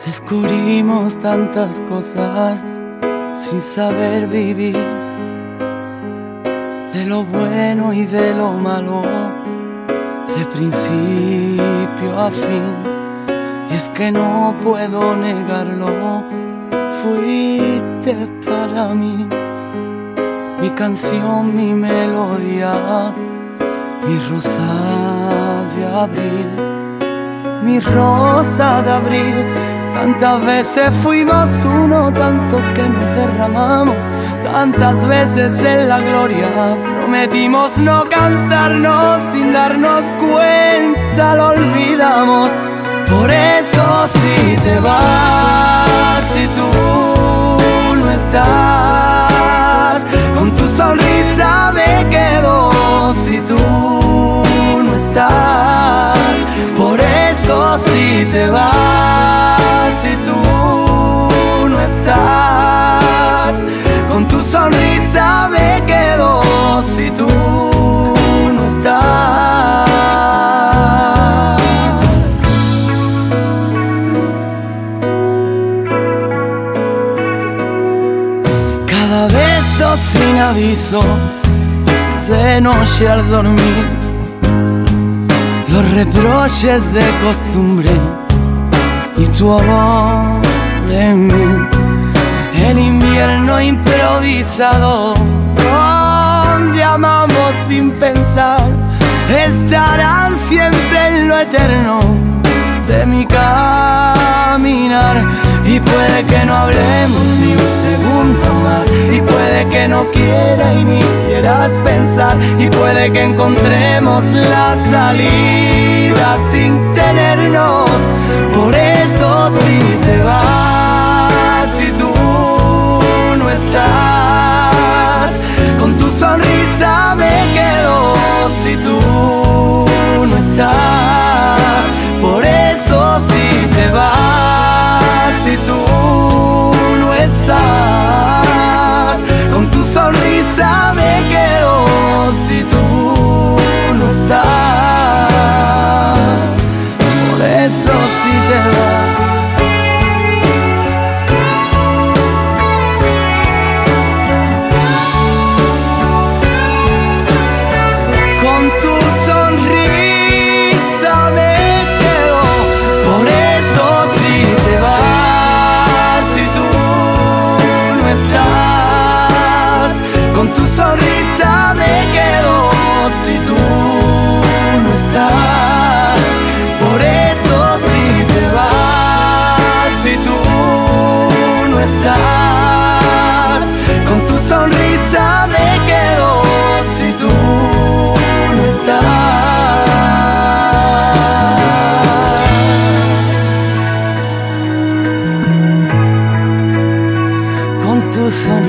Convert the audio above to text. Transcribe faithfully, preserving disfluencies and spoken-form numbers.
Descubrimos tantas cosas sin saber vivir, de lo bueno y de lo malo, de principio a fin. Y es que no puedo negarlo, fuiste para mí mi canción, mi melodía, mi rosa de abril, mi rosa de abril. Tantas veces fuimos uno, tanto que nos derramamos, tantas veces en la gloria prometimos no cansarnos, sin darnos cuenta lo olvidamos. Por eso si te vas, si tú no estás, con tu sonrisa me quedo. Si tú no estás, por eso si te vas, si tú no estás, con tu sonrisa me quedo. Si tú no estás, cada beso sin aviso, de noche al dormir, los reproches de costumbre y tu amor en mí. El invierno improvisado, donde amamos sin pensar, estarán siempre en lo eterno de mi caminar. Y puede que no hablemos ni un segundo más, y puede que no quiera y ni quieras pensar, y puede que encontremos la salida sin tenernos. Por eso si te vas, si tú no estás, con tu sonrisa me quedo. Si tú no estás, por eso si te vas, si tú no estás, con tu sonrisa me quedo. Si tú no estás, por eso si te vas. Con tu sonrisa me quedo. Por eso si te vas, si tú no estás, con tu sonrisa me quedo. Si tú no estás, por eso si te vas, si tú no estás, con tu sonrisa me quedo. Si tú no estás, con tu sonrisa